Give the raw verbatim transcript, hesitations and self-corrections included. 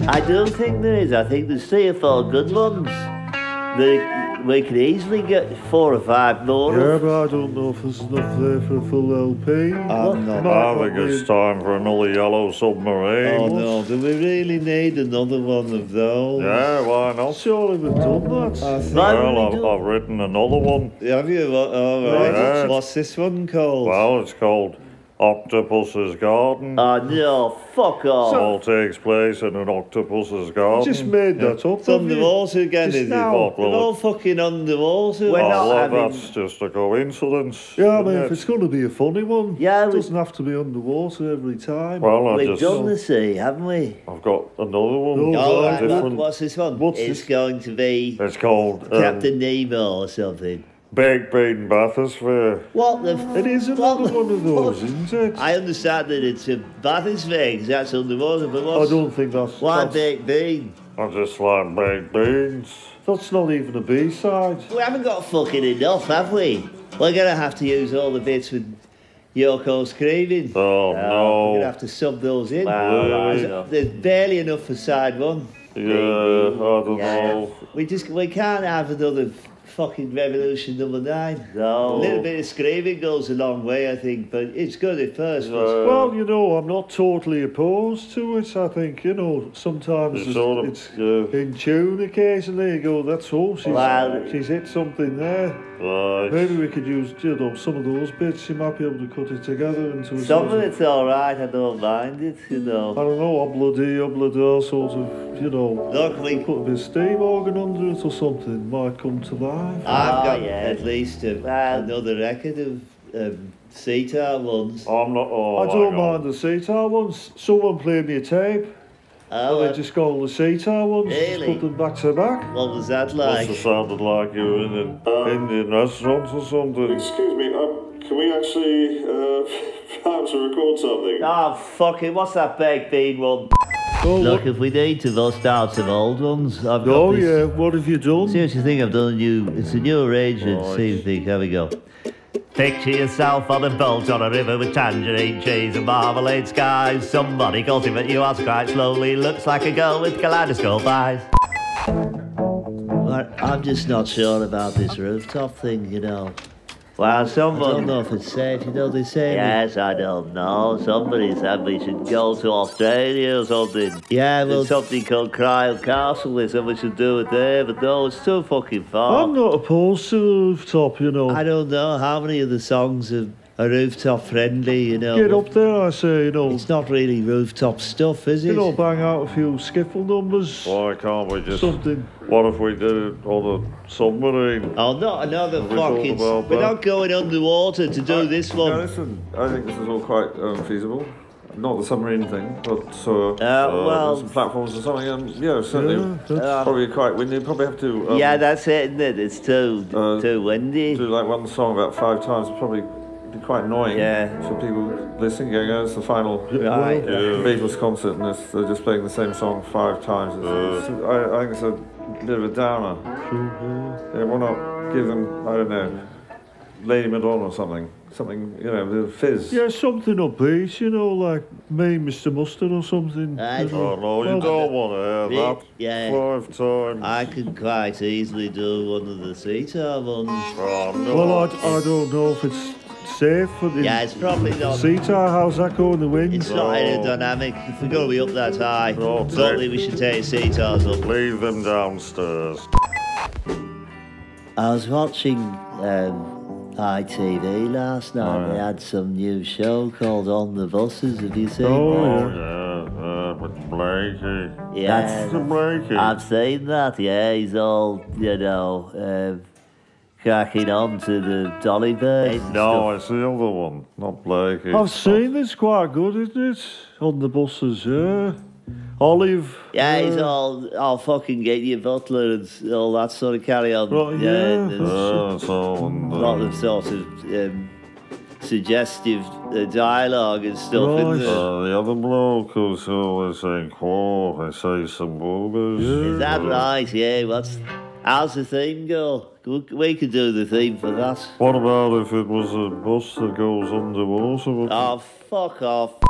I don't think there is. I think there's three or four good ones. They, we could easily get four or five more. Yeah, but I don't know if there's enough there for a full L P. I'm not. I think it's time for another Yellow Submarine. Oh no, do we really need another one of those? Yeah, why not? Surely we've done that. I think Well, I've, do... I've written another one. Have you? All right. Yeah. What's this one called? Well, it's called Octopus's Garden. Oh no, fuck off. It all takes place in an octopus's garden. Just made that up. It's underwater again, Just is it? now. They're all fucking underwater. We're Oh, not well, having... that's just a coincidence. Yeah, I isn't mean, it? if it's going to be a funny one, Yeah, it we- doesn't have to be underwater every time. Well, I We've just... done the sea, haven't we? I've got another one. No, Oh, Oh, right, what, different. what's this one? What's it's this? going to be It's called um, Captain Nemo or something. Baked Bean Bathysphere. What the f- It is what another the one of those, fuck? isn't it? I understand that it's a bathysphere because that's underwater, but I what's... don't think that's... Why that's, baked bean? I just like baked beans. that's not even a B-side. We haven't got fucking enough, have we? We're going to have to use all the bits with Yoko screaming. Oh, We're no. going to have to sub those in. Well, there's, I know. there's barely enough for side one. Yeah, I don't Yeah. know. We just we can't have another fucking Revolution number nine. No. A little bit of screaming goes a long way, I think, but it's good at first. but- Uh, Well, you know, I'm not totally opposed to it. I think, you know, sometimes It's it's, sort of- it's yeah. in tune occasionally. You go, that's all, she's, Well- she's hit something there. Right. Maybe we could use, you know, some of those bits. You might be able to cut it together into a Some sort of of, it's all right. I don't mind it, you I know. don't know, obla-dee, obla-da, sort of, you know, Look, we put a bit of steam organ under it or something. Might come to life. I've got Ah, yeah. at least a, another record of um, sitar ones. I'm not. Oh, I don't hang on. mind the sitar ones. Someone played me a tape. Oh, and uh, I just got all the sitar ones. Really? Just put them back to back. what was that Must like? have sounded like you were in an Indian restaurant or something. Excuse me, um, can we actually uh, plan to record something? Oh, fuck it. What's that baked bean one? Oh, Look, what- if we need to bust out some old ones, I've got oh this. yeah, what have you done? Seriously, think I've done a new. It's a new arrangement. Right. See, think. Here we go. Picture yourself on a boat on a river with tangerine trees and marmalade skies. Somebody calls him at you as quite slowly. Looks like a girl with kaleidoscope eyes. But I'm just not sure about this rooftop thing, you know. Well, someone... I don't know if it's safe, you know, they say... Yes, I don't know. Somebody said we should go to Australia or something. Yeah, well... There's something called Cryle Castle, they said we should do it there, but no, it's too fucking far. I'm not opposed to the rooftop, you know. I don't know how many of the songs are, are rooftop friendly, you know. Get up there, I say, you know. It's not really rooftop stuff, is it? You know, bang out a few skiffle numbers. Why can't we just? Something. What if we did it on a submarine? Oh, not another We thought fucking... about We're that. not going underwater to do this No, one. listen, I think this is all quite um, feasible. Not the submarine thing, but uh, Uh, well- some platforms or something. And yeah, certainly, Yeah, that's- Uh, probably quite windy. Probably have to um, yeah, that's it, isn't it? It's too, Uh, too windy. do like one song about five times. Probably be quite annoying Yeah. for people listening. Going, oh, it's the final Right. Yeah. Beatles concert, and it's, they're just playing the same song five times. It's, it's, I, I think it's a bit of a downer. Yeah, why not give them, I don't know, Lady Madonna or something. Something, you know, with a fizz. Yeah, something upbeat, you know, like me, Mister Mustard or something. I- you know. Oh no, you Well, don't want to hear that. Yeah. Five times. I could quite easily do one of the sitar ones. Oh no. Well, I, I don't know if it's safe for the Yeah, it's probably not... sitar. How's that going, the wind? It's not No. aerodynamic. If we're going to be up that high, No, I don't think we should take sitars up. Leave them downstairs. I was watching um, I T V last night. Oh, They yeah. had some new show called On the Buses. Have you seen Oh, that? Oh yeah, uh, with Blakey. Yeah, That's the Blakey. I've seen that. Yeah, he's all, you know, um, cracking on to the dolly bird. and No, it's the other one, not Blakey. I've seen this quite good, isn't it? On the buses, yeah. Olive. Yeah, he's uh, all, all fucking get your butler and all that sort of carry on. Right, yeah. and there's Uh, it's all in a the... lot of sort of um, suggestive uh, dialogue and stuff Right. in there. Uh, the other bloke who's always saying, "Quo," I say some boogers. Is that right? Yeah, what's... How's the theme go? We we could do the theme for that. What about if it was a bus that goes underwater? Oh, fuck off.